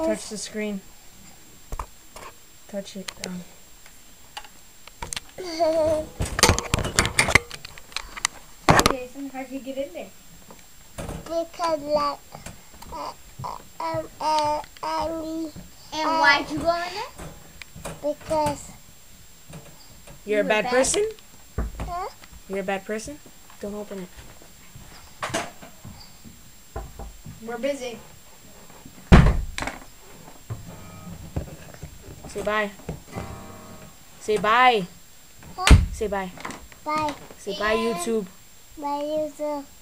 touch the screen. Touch it. Jason, how'd you get in there? Because And why'd you go in there? because You're a bad person? huh? You're a bad person? Don't open it. We're busy. Say bye. Say bye. Huh? Say bye. Bye. Say bye, YouTube. Bye, user.